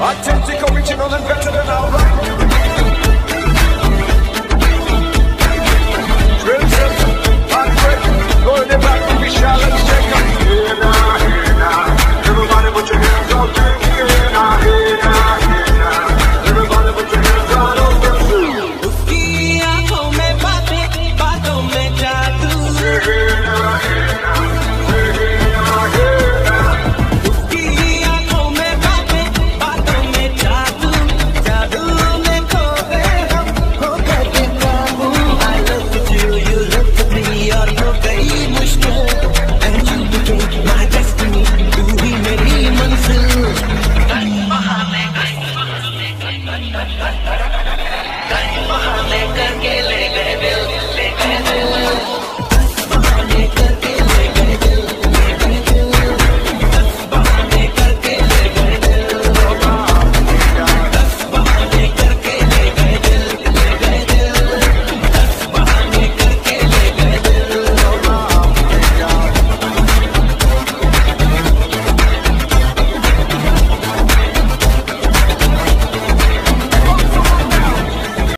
Authentic, original, and better than outright. Drills, handbrake, going back to be shallow, check up. Here now, everybody put your hands out there.